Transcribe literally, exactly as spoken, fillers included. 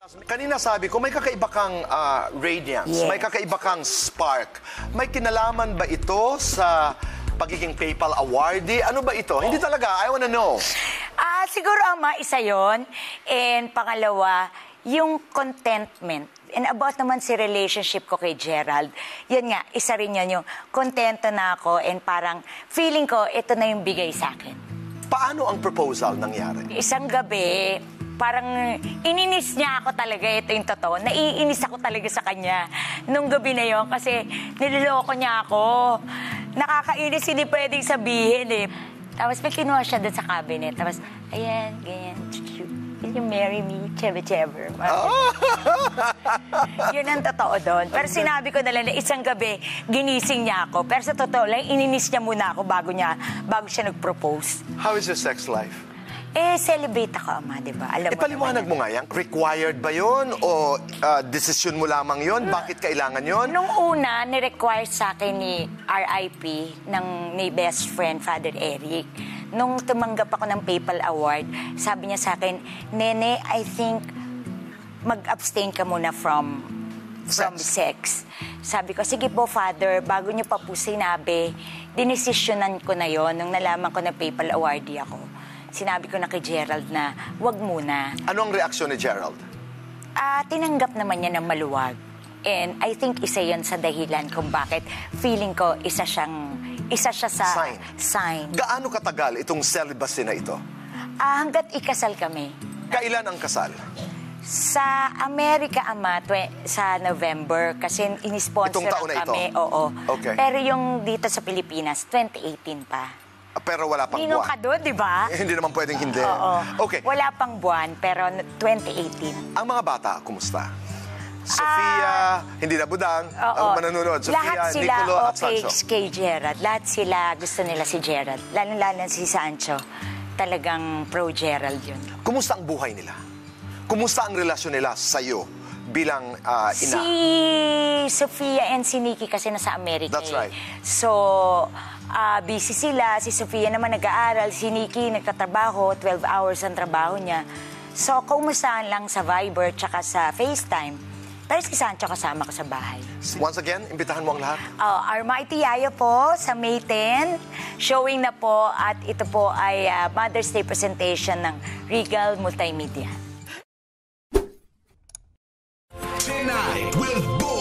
Kanina sabi ko, may kakaiba kang ah, radiance, Yes. may kakaiba kang spark. May kinalaman ba ito sa pagiging PayPal awardee? Ano ba ito? Hindi talaga, I wanna know. Ah, siguro, Ama, isa yon. And pangalawa, yung contentment. And about naman si relationship ko kay Gerald, yun nga, isa rin yun, yung kontento na ako and parang feeling ko, ito na yung bigay sa akin. Paano ang proposal nangyari? Isang gabi, parang ininis niya ako talaga, ito yung totoo. Naiinis ako talaga sa kanya nung gabi na yon kasi niloloko niya ako. Nakakainis, hindi pwedeng sabihin eh. Tapos may kinuha siya doon sa cabinet. Tapos, ayan, ganyan. Will you marry me? Chebe-chebe. Yun ang totoo doon. Pero sinabi ko na lang na isang gabi, ginising niya ako. Pero sa totoo lang, ininis niya muna ako bago, niya, bago siya nag-propose. How is your sex life? Eh, celebrate ako, Ama, di ba? Alam E paliwanag mo nga yan, required ba yun? O uh, desisyon mo lamang yun? Bakit kailangan yun? Nung una, ni-require sa akin ni R I P ng ni best friend, Father Eric. Nung tumanggap ako ng PayPal Award, sabi niya sa akin, Nene, I think mag-abstain ka muna from from sex. Sabi ko, sige po, Father, bago niyo pa po sinabi, dinesisyonan ko na yon nung nalaman ko na PayPal awardee ako. Sinabi ko na kay Gerald na wag muna. Ano ang reaksyon ni Gerald? Ah, tinanggap naman niya ng maluwag. And I think isa yon sa dahilan kung bakit feeling ko isa siyang isa siya sa Sign. sign. Gaano katagal itong celibacy na ito? Ah, hanggat ikasal kami. Kailan ang kasal? Sa Amerika, Ama, twe- sa November, kasi inisponsor Itong taon na ito? kami. Oo. Okay. Pero yung dito sa Pilipinas, twenty eighteen pa. Ah, Pero wala pang Ninong ka buwan. doon, di ba? Eh, hindi naman pwedeng hindi. Oo. Okay. Wala pang buwan, pero twenty eighteen. Ang mga bata, kumusta? Sofia, hindi na budang, Oo. ang manunod. Sofia, Lahat sila Nicolo at okay Sancho. kay Gerald. Lahat sila gusto nila si Gerald. Lalo-lalo si Sancho. Talagang pro-Gerald yun. Kumusta ang buhay nila? Kumusta ang relasyon nila sa'yo bilang ah, ina? Si Sofia and si Nikki kasi nasa Amerika. That's eh. right. So, ah, busy sila. Si Sofia naman nag-aaral. Si Nikki nagtatrabaho. twelve hours ang trabaho niya. So, kumustahan lang sa Viber tsaka sa FaceTime. Pero si Sancho kasama ko sa bahay. Once again, imbitahan mo ang lahat. Uh, Our Mighty Yaya po sa May tenth. Showing na po at ito po ay ah, Mother's Day presentation ng Regal Multimedia. Tonight with Boy